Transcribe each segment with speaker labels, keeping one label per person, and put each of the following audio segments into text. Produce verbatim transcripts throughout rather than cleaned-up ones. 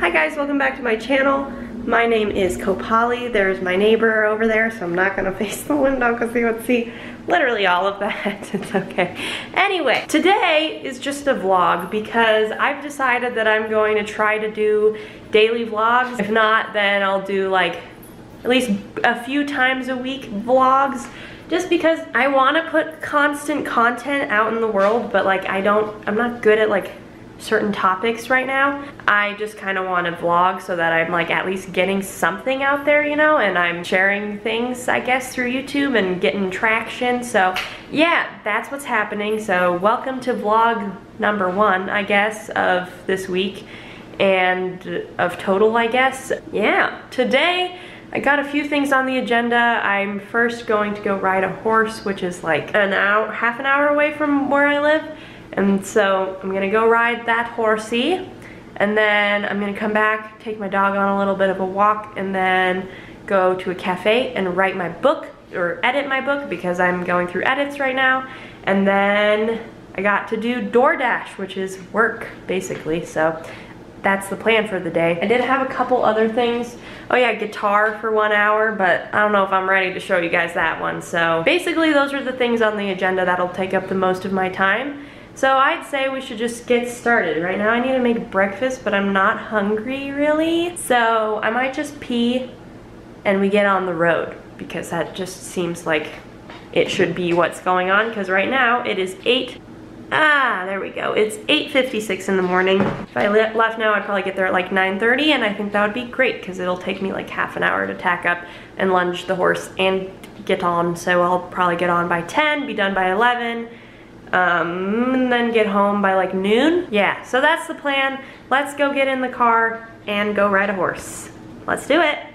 Speaker 1: Hi guys, welcome back to my channel. My name is Kopali. There's my neighbor over there, so I'm not gonna face the window because you would see literally all of that. It's okay. Anyway, today is just a vlog because I've decided that I'm going to try to do daily vlogs. If not, then I'll do like at least a few times a week vlogs. Just because I want to put constant content out in the world, but like I don't, I'm not good at like certain topics right now. I just kind of want to vlog so that I'm like at least getting something out there, you know, and I'm sharing things, I guess, through YouTube and getting traction. So yeah, that's what's happening. So welcome to vlog number one, I guess, of this week and of total, I guess. Yeah, today I got a few things on the agenda. I'm first going to go ride a horse, which is like an hour, half an hour away from where I live. And so I'm gonna go ride that horsey, and then I'm gonna come back, take my dog on a little bit of a walk, and then go to a cafe and write my book, or edit my book, because I'm going through edits right now. And then I got to do DoorDash, which is work, basically. So that's the plan for the day. I did have a couple other things. Oh yeah, guitar for one hour, but I don't know if I'm ready to show you guys that one. So basically those are the things on the agenda that'll take up the most of my time. So I'd say we should just get started. Right now I need to make breakfast, but I'm not hungry really. So I might just pee and we get on the road, because that just seems like it should be what's going on, because right now it is eight, ah, there we go. It's eight fifty-six in the morning. If I left now, I'd probably get there at like nine thirty, and I think that would be great, because it'll take me like half an hour to tack up and lunge the horse and get on. So I'll probably get on by ten, be done by eleven, um, and then get home by like noon. Yeah, so that's the plan. Let's go get in the car and go ride a horse. Let's do it.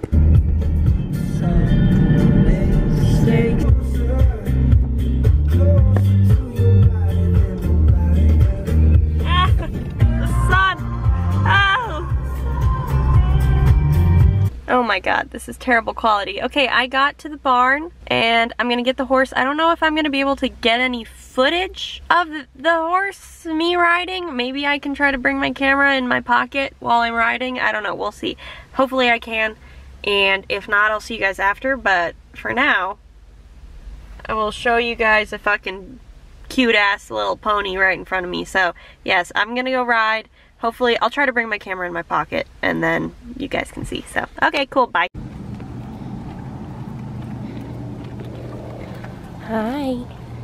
Speaker 1: Oh my god, this is terrible quality. Okay, I got to the barn and I'm gonna get the horse. I don't know if I'm gonna be able to get any footage of the, the horse, me riding. Maybe I can try to bring my camera in my pocket while I'm riding. I don't know, we'll see. Hopefully I can, and if not, I'll see you guys after. But for now, I will show you guys a fucking cute ass little pony right in front of me. So yes, I'm gonna go ride. Hopefully, I'll try to bring my camera in my pocket, and then you guys can see. So, okay, cool, bye. Hi.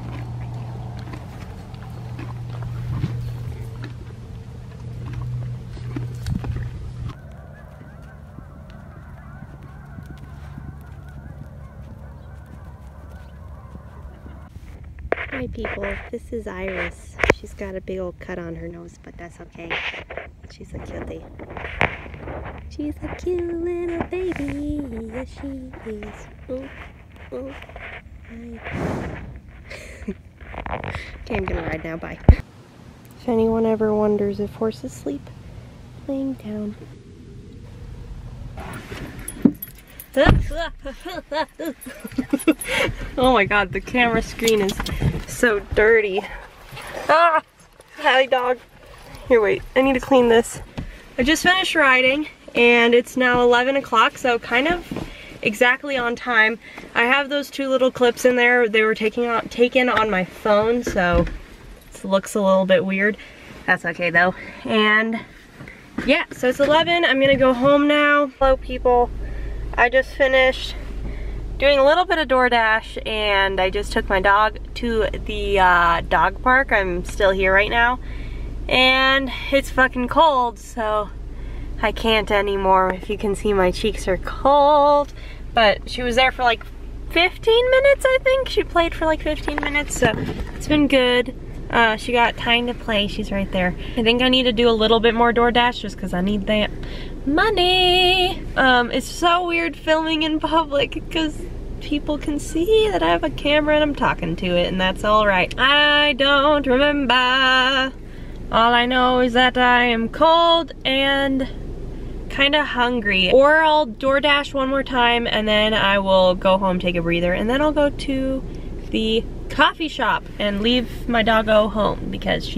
Speaker 1: Hi people, this is Iris. She's got a big old cut on her nose, but that's okay. She's a cutie. She's a cute little baby. Yes, she is. Oh, oh. Hi. Okay, I'm gonna ride now. Bye. If anyone ever wonders if horses sleep laying down. Oh my god, the camera screen is so dirty. Ah! Hi, dog. Here, wait. I need to clean this. I just finished riding, and it's now eleven o'clock, so kind of exactly on time. I have those two little clips in there. They were taking on, taken on my phone, so it looks a little bit weird. That's okay, though. And yeah, so it's eleven. I'm gonna go home now. Hello, people. I just finished doing a little bit of DoorDash, and I just took my dog to the uh, dog park. I'm still here right now, and it's fucking cold, so I can't anymore. If you can see, my cheeks are cold, but she was there for like fifteen minutes, I think. She played for like fifteen minutes, so it's been good. Uh, she got time to play. She's right there. I think I need to do a little bit more DoorDash just because I need that money. Um, it's so weird filming in public because people can see that I have a camera and I'm talking to it, and that's alright. I don't remember. All I know is that I am cold and kind of hungry. Or I'll DoorDash one more time and then I will go home, take a breather, and then I'll go to the coffee shop and leave my doggo home because she's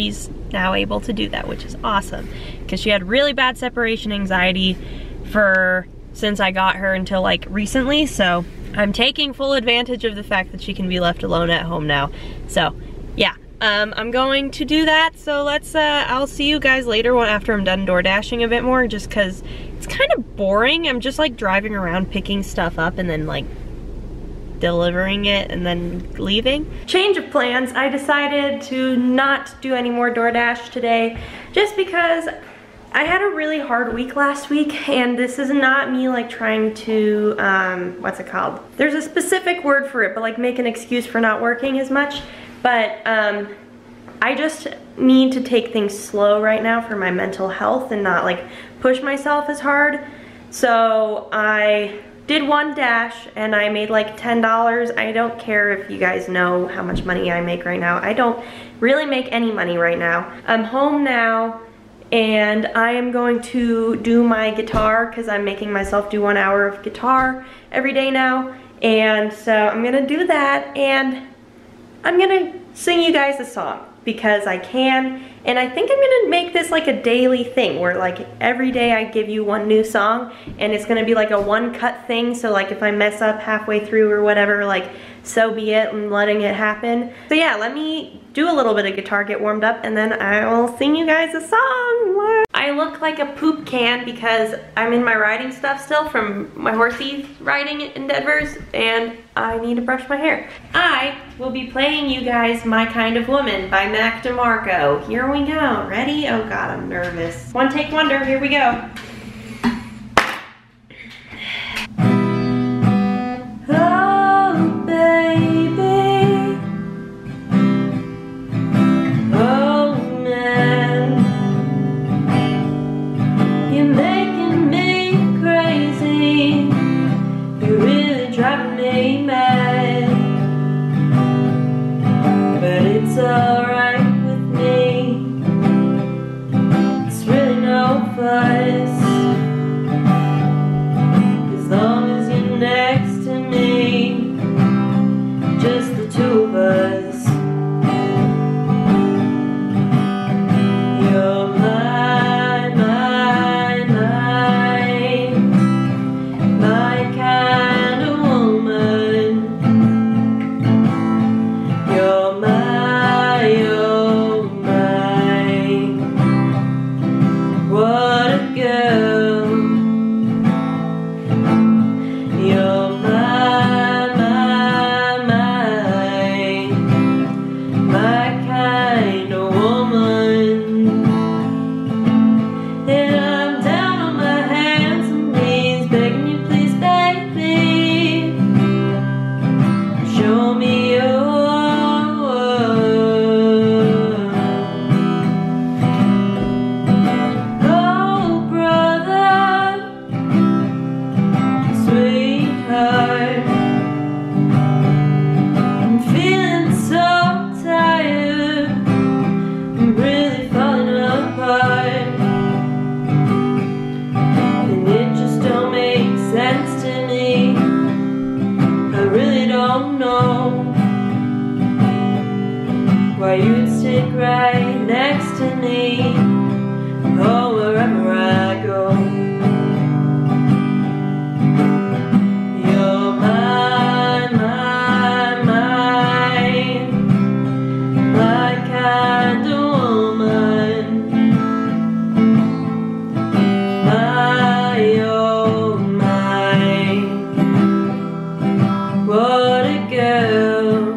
Speaker 1: now able to do that, which is awesome. Because she had really bad separation anxiety for since I got her until like recently, so I'm taking full advantage of the fact that she can be left alone at home now. So yeah, um, I'm going to do that. So let's, uh, I'll see you guys later when, after I'm done door dashing a bit more, just cause it's kind of boring. I'm just like driving around picking stuff up and then like delivering it and then leaving. Change of plans. I decided to not do any more DoorDash today just because I had a really hard week last week, and this is not me like trying to, um, what's it called? There's a specific word for it, but like make an excuse for not working as much. But um, I just need to take things slow right now for my mental health and not like push myself as hard. So I did one dash and I made like ten dollars. I don't care if you guys know how much money I make right now. I don't really make any money right now. I'm home now and I am going to do my guitar because I'm making myself do one hour of guitar every day now. And so I'm gonna do that, and I'm gonna sing you guys a song because I can. And I think I'm gonna make this like a daily thing where like every day I give you one new song, and it's gonna be like a one cut thing. So like if I mess up halfway through or whatever, like so be it, and letting it happen. So yeah, let me do a little bit of guitar, get warmed up, and then I will sing you guys a song. I look like a poop can because I'm in my riding stuff still from my horsey riding in Denver's, and I need to brush my hair. I will be playing you guys My Kind of Woman by Mac DeMarco. Here we go. Ready? Oh God, I'm nervous. One take wonder, here we go. Oh, baby. Oh, man. You're making me crazy. You're really driving me mad. But it's alright with me. It's really no fuss. As long as you're next to me, just the two of us. You're mine, mine, mine, my kind of woman. You're my, oh mine. What a girl. You're my, my, mine, my kind of woman. And I'm down on my hands and knees, begging you please, baby, show me your world. Oh, brother, sweetheart, I'm feeling so tired, I'm really falling apart, and it just don't make sense to me. I really don't know why you'd stick right next to me, oh, wherever I go. You're mine, mine, mine, my kind of woman. My, oh, mine. What a girl.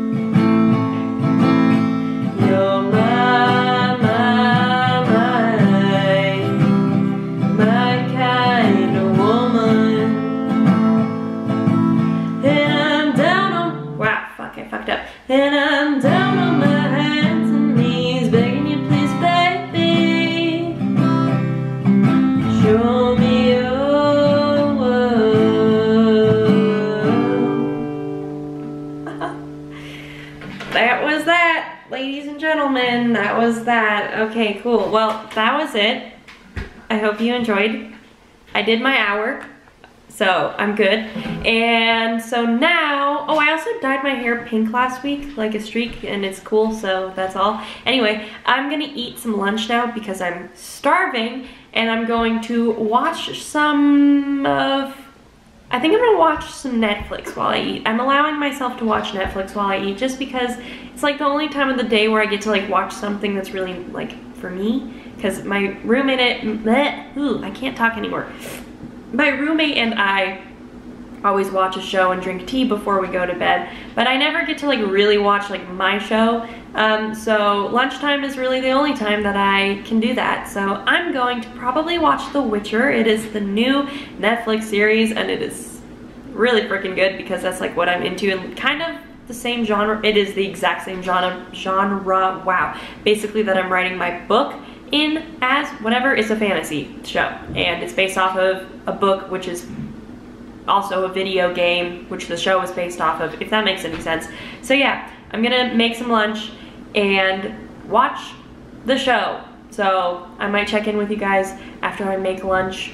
Speaker 1: You're my, my, my, my kind of woman. And I'm down on, wow, fuck, I fucked up. And I'm down on my hands and knees, begging you please, baby, show me your world. That was that, ladies and gentlemen. That was that. Okay, cool. Well, that was it. I hope you enjoyed. I did my hour. So I'm good. And so now, oh, I also dyed my hair pink last week, like a streak, and it's cool, so that's all. Anyway, I'm gonna eat some lunch now because I'm starving, and I'm going to watch some of, I think I'm gonna watch some Netflix while I eat. I'm allowing myself to watch Netflix while I eat just because it's like the only time of the day where I get to like watch something that's really like for me. Because my roommate, bleh, ooh, I can't talk anymore. My roommate and I always watch a show and drink tea before we go to bed, but I never get to like really watch like my show. Um, so lunchtime is really the only time that I can do that. So I'm going to probably watch The Witcher. It is the new Netflix series and it is really freaking good because that's like what I'm into and kind of the same genre. It is the exact same genre, genre, wow. Basically that I'm writing my book in as whatever. It's a fantasy show and it's based off of a book which is also a video game which the show is based off of, if that makes any sense. So yeah, I'm gonna make some lunch and watch the show. So I might check in with you guys after I make lunch,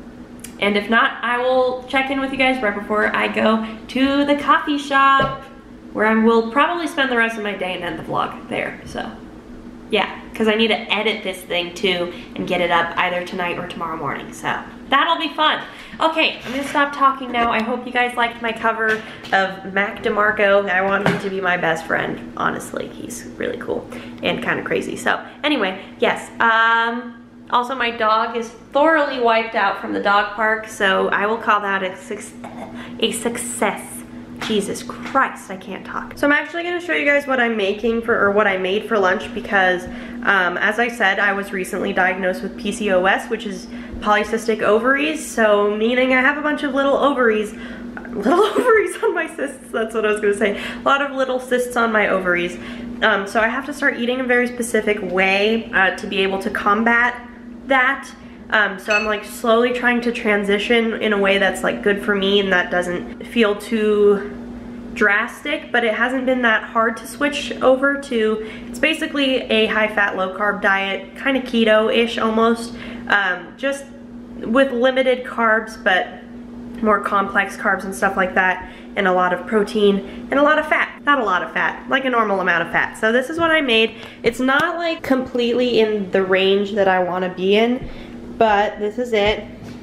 Speaker 1: and if not, I will check in with you guys right before I go to the coffee shop where I will probably spend the rest of my day and end the vlog there. So yeah, because I need to edit this thing too and get it up either tonight or tomorrow morning. So that'll be fun. Okay, I'm gonna stop talking now. I hope you guys liked my cover of Mac DeMarco. I want him to be my best friend. Honestly, he's really cool and kind of crazy. So anyway, yes. Um, also, my dog is thoroughly wiped out from the dog park, so I will call that a, su a success. Jesus Christ, I can't talk. So I'm actually gonna show you guys what I'm making for, or what I made for lunch because, um, as I said, I was recently diagnosed with P C O S, which is polycystic ovaries, so meaning I have a bunch of little ovaries, little ovaries on my cysts, that's what I was gonna say. A lot of little cysts on my ovaries. Um, so I have to start eating a very specific way uh, to be able to combat that. Um, so I'm like slowly trying to transition in a way that's like good for me and that doesn't feel too drastic, but it hasn't been that hard to switch over to. It's basically a high fat, low carb diet, kind of keto-ish almost, um, just with limited carbs, but more complex carbs and stuff like that, and a lot of protein and a lot of fat. Not a lot of fat, like a normal amount of fat. So this is what I made. It's not like completely in the range that I want to be in, but this is it.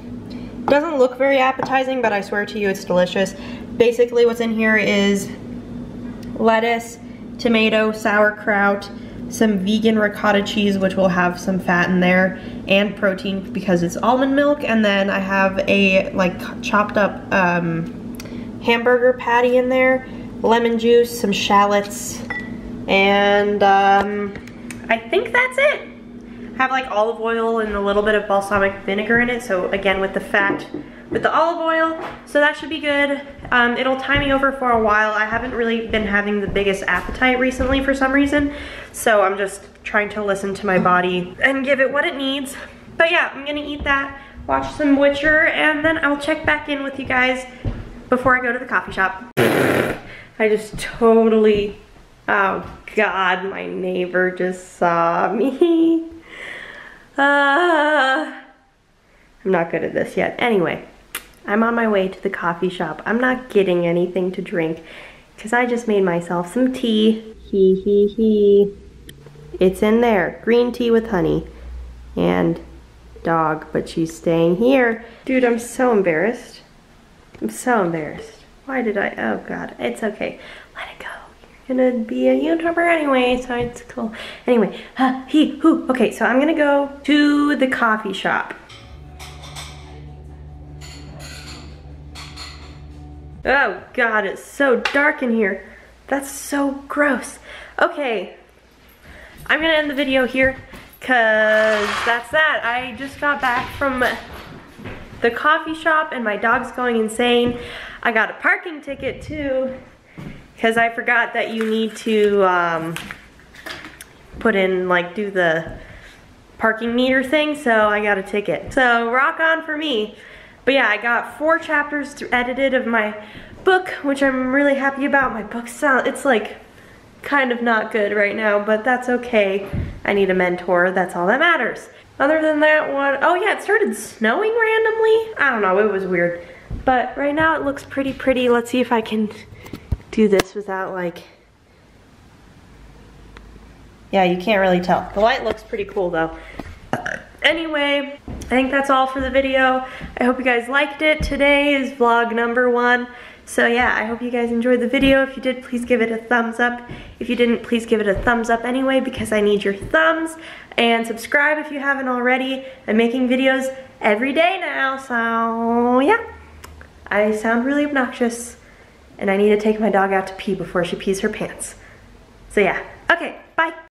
Speaker 1: It doesn't look very appetizing, but I swear to you it's delicious. Basically what's in here is lettuce, tomato, sauerkraut, some vegan ricotta cheese, which will have some fat in there, and protein because it's almond milk, and then I have a like chopped up um, hamburger patty in there, lemon juice, some shallots, and um, I think that's it. I have like olive oil and a little bit of balsamic vinegar in it, so again with the fat with the olive oil, so that should be good. Um, it'll tie me over for a while. I haven't really been having the biggest appetite recently for some reason, so I'm just trying to listen to my body and give it what it needs. But yeah, I'm gonna eat that, watch some Witcher, and then I'll check back in with you guys before I go to the coffee shop. I just totally, oh God, my neighbor just saw me. Uh, I'm not good at this yet. Anyway, I'm on my way to the coffee shop. I'm not getting anything to drink because I just made myself some tea. Hee hee hee. It's in there. Green tea with honey. And dog, but she's staying here. Dude, I'm so embarrassed. I'm so embarrassed. Why did I? Oh God, it's okay. Let it go. Gonna be a YouTuber anyway, so it's cool. Anyway, uh, he, who, okay, so I'm gonna go to the coffee shop. Oh God, it's so dark in here. That's so gross. Okay, I'm gonna end the video here, cause that's that. I just got back from the coffee shop and my dog's going insane. I got a parking ticket too, because I forgot that you need to um, put in, like, do the parking meter thing, so I got a ticket. So rock on for me. But yeah, I got four chapters edited of my book, which I'm really happy about. My book sound, it's like kind of not good right now, but that's okay. I need a mentor, that's all that matters. Other than that one, oh yeah, it started snowing randomly. I don't know, it was weird. But right now it looks pretty pretty. Let's see if I can do this without like, yeah, you can't really tell. The light looks pretty cool though. Anyway, I think that's all for the video. I hope you guys liked it. Today is vlog number one. So yeah, I hope you guys enjoyed the video. If you did, please give it a thumbs up. If you didn't, please give it a thumbs up anyway because I need your thumbs. And subscribe if you haven't already. I'm making videos every day now, so yeah. I sound really obnoxious and I need to take my dog out to pee before she pees her pants. So yeah, okay, bye.